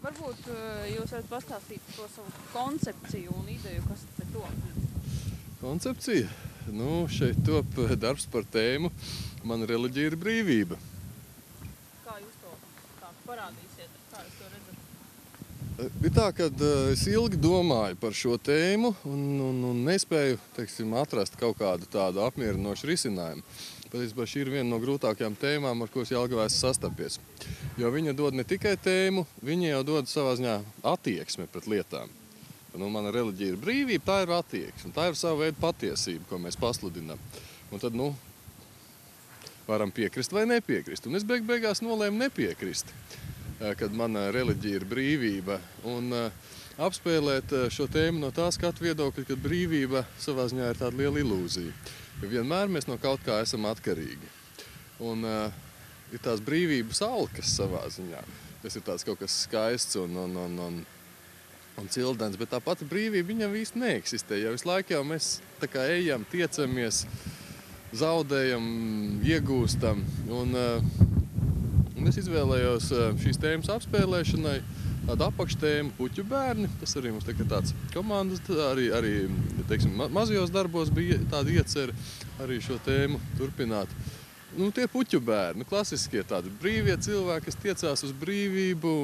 Varbūt jūs varat pastāstīt to savu koncepciju un ideju, kas te top? Koncepcija? Nu, šeit top darbs par tēmu "Mana reliģija ir brīvība". Kā jūs to parādīsiet? Kā jūs to redzat? Ir tā, ka es ilgi domāju par šo tēmu un nespēju, atrast kaut kādu tādu apmierinošu risinājumu. Patiesībā šī ir viena no grūtākajām tēmām, ar ko es Jelgavā esmu sastapies. Jo viņa dod ne tikai tēmu, viņa jau dod savā ziņā attieksmi pret lietām. Mana reliģija ir brīvība, tā ir attieksme, tā ir sava veida patiesība, ko mēs pasludinām. Un tad, varam piekrist vai nepiekrist. Un es beigās nolēmu nepiekrist, kad mana reliģija ir brīvība. Un apspēlēt šo tēmu no tā skatu viedokļa, ka brīvība savā ziņā ir tāda liela ilūzija. Jo vienmēr mēs no kaut kā esam atkarīgi. Un ir tās brīvības alkas savā ziņā. Tas ir tāds kaut kas skaists un cildens, bet tā pati brīvība viņam īsti neeksistē. Jo visu laiku jau mēs tā kā ejam, tiecamies, zaudējam, iegūstam. Un es izvēlējos šīs tēmas apspēlēšanai tādu apakštēmu Puķu bērni. Tas arī mums tāds komandas, arī mazajos darbos bija tāda iecer arī šo tēmu turpināt. Tie Puķu bērni, klasiskie tādi brīvie cilvēki, kas tiecās uz brīvību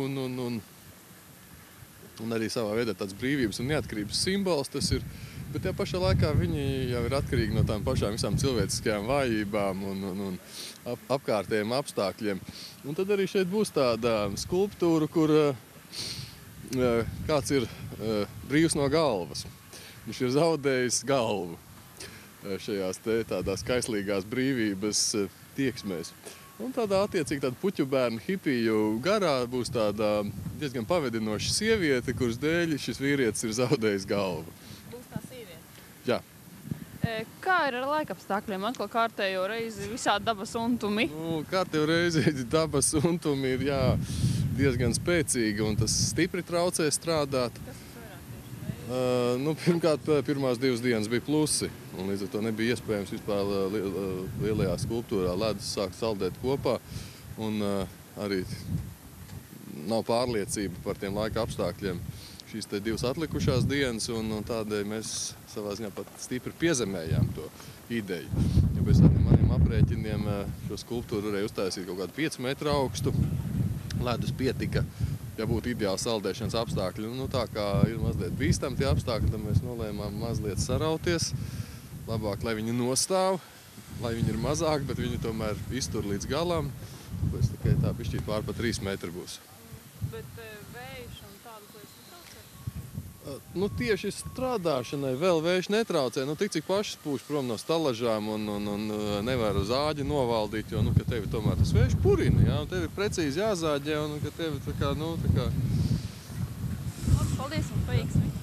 un arī savā veidā tāds brīvības un neatkarības simbols tas ir. Bet tajā pašā laikā viņi jau ir atkarīgi no tām pašām visām cilvēciskajām vājībām un apkārtējiem apstākļiem. Un tad arī šeit būs tāda skulptūra, kur kāds ir brīvs no galvas. Viņš ir zaudējis galvu šajās tādās kaislīgās brīvības tieksmēs. Un tādā attiecīgi tāda Puķu bērnu hipiju garā būs tāda diezgan pavedinoša sieviete, kuras dēļ šis vīrietis ir zaudējis galvu. Būs tā sieviete? Jā. Kā ir ar laikapstākļiem? Atkal kārtējo reizi visādi dabas untumi? Kārtējo reizi dabas untumi ir diezgan spēcīgi un tas stipri traucē strādāt. Kas tas vairāk tieši? Pirmkārt, pirmās 2 dienas bija plusi. Un līdz ar to nebija iespējams vispār lielajā skulptūrā ledus sākt saldēt kopā. Un arī nav pārliecība par tiem laika apstākļiem šīs 2 atlikušās dienas. Un tādēļ mēs savā ziņā pat stipri piezemējām to ideju. Ja pēc tādiem maniem aprēķiniem šo skulptūru varēja uztaisīt kaut kādu 5 metru augstu. Ledus pietika, ja būtu ideāli saldēšanas apstākļi. Tā kā ir mazliet bīstami tie apstākļi, tad mēs nolēmām mazliet sarauties. Labāk, lai viņi nostāv, lai viņi ir mazāk, bet viņi tomēr iztur līdz galam. Tāpēc tikai tā bišķīt pār pa 3 metri būs. Bet vējš un tādas lietas netraucē? Tieši strādāšanai vēl vējš netraucē. Tik cik pašas pūš prom no stalažām un nevar uz āģi novaldīt, jo, ka tevi tomēr tas vējš purina, jā, un tevi ir precīzi jāzāģē, un ka tevi tā kā. Paldies un veiksmi!